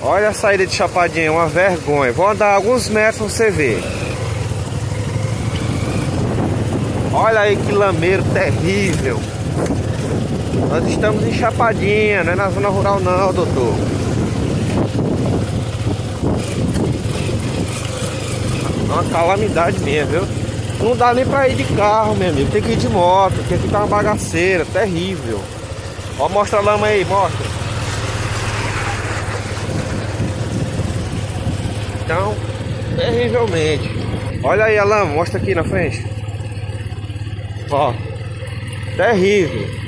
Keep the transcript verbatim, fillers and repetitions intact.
Olha a saída de Chapadinha, uma vergonha. Vou andar alguns metros pra você ver. Olha aí que lameiro terrível. Nós estamos em Chapadinha, não é na zona rural não, doutor. É uma calamidade mesmo, viu? Não dá nem pra ir de carro, meu amigo. Tem que ir de moto, porque aqui tá uma bagaceira, terrível. Ó, mostra a lama aí, mostra. Então, terrivelmente. Olha aí a lama, mostra aqui na frente. Ó, terrível.